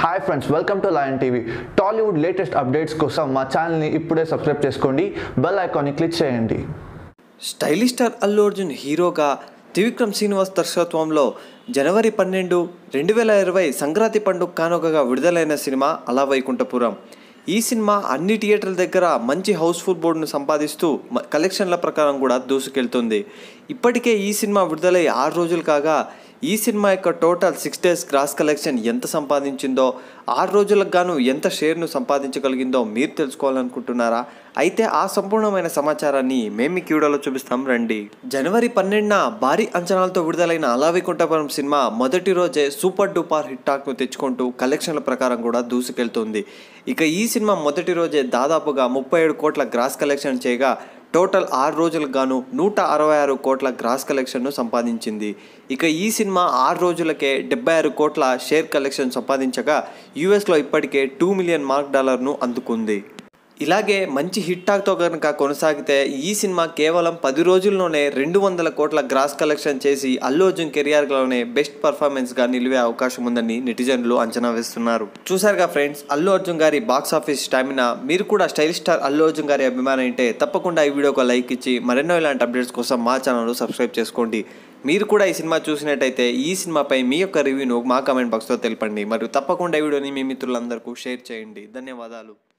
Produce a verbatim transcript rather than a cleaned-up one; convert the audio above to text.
Hi friends, welcome to lion TV. Tollywood latest updates కోసం మా ఛానల్ని ఇప్పుడే సబ్స్క్రైబ్ చేసుకోండి, బెల్ ఐకాన్ని క్లిక్ చేయండి. స్టైలిష్ స్టార్ అల్లు అర్జున్ హీరోగా త్రివిక్రమ్ శ్రీనివాస్ దర్శకత్వంలో జనవరి పన్నెండు రెండు వేల ఇరవై సంక్రాంతి పండుగ కానుకగా విడుదలైన సినిమా అల వైకుంఠపురం. ఈ సినిమా అన్ని థియేటర్ల దగ్గర మంచి హౌస్ఫుల్ బోర్డును సంపాదిస్తూ కలెక్షన్ల ప్రకారం కూడా దూసుకెళ్తుంది. ఇప్పటికే ఈ సినిమా విడుదలై ఆరు రోజులు కాగా ఈ సినిమా యొక్క total six days gross collection ఎంత సంపాదించిందో, ఆరు రోజులకు గాను ఎంత షేర్ను సంపాదించగలిగిందో మీరు తెలుసుకోవాలనుకుంటున్నారా? అయితే ఆ సంపూర్ణమైన సమాచారాన్ని మేము మీకు వీడియోలో చూపిస్తాం, రండి. జనవరి పన్నెండున భారీ అంచనాలతో విడుదలైన అల వైకుంఠపురం సినిమా మొదటి రోజే సూపర్ డూపర్ హిట్ టాక్ను తెచ్చుకుంటూ కలెక్షన్ల ప్రకారం కూడా దూసుకెళ్తుంది. ఇక ఈ సినిమా మొదటి రోజే దాదాపుగా ముప్పై ఏడు కోట్ల గ్రాస్ కలెక్షన్ చేయగా టోటల్ ఆరు రోజులకు గాను నూట అరవై ఆరు కోట్ల గ్రాస్ కలెక్షన్ను సంపాదించింది. ఇక ఈ సినిమా ఆరు రోజులకే డెబ్బై ఆరు కోట్ల షేర్ కలెక్షన్ సంపాదించగా యూఎస్లో ఇప్పటికే టూ మిలియన్ మార్క్ డాలర్ను అందుకుంది. ఇలాగే మంచి హిట్ టాక్తో కనుక కొనసాగితే ఈ సినిమా కేవలం పది రోజుల్లోనే రెండు వందల కోట్ల గ్రాస్ కలెక్షన్ చేసి అల్లు అర్జున్ కెరియర్లోనే బెస్ట్ పర్ఫార్మెన్స్గా నిలివే అవకాశం ఉందని నెటిజన్లు అంచనా వేస్తున్నారు. చూసారుగా ఫ్రెండ్స్, అల్లు అర్జున్ గారి బాక్స్ ఆఫీస్ స్టామినా. మీరు కూడా స్టైలిష్ స్టార్ అల్లు అర్జున్ గారి అభిమానం అయితే తప్పకుండా ఈ వీడియోకి లైక్ ఇచ్చి మరెన్నో ఇలాంటి అప్డేట్స్ కోసం మా ఛానల్ సబ్స్క్రైబ్ చేసుకోండి. మీరు కూడా ఈ సినిమా చూసినట్టయితే ఈ సినిమాపై మీ యొక్క రివ్యూను మా కామెంట్ బాక్స్లో తెలపండి. మరియు తప్పకుండా ఈ వీడియోని మీ మిత్రులందరికీ షేర్ చేయండి. ధన్యవాదాలు.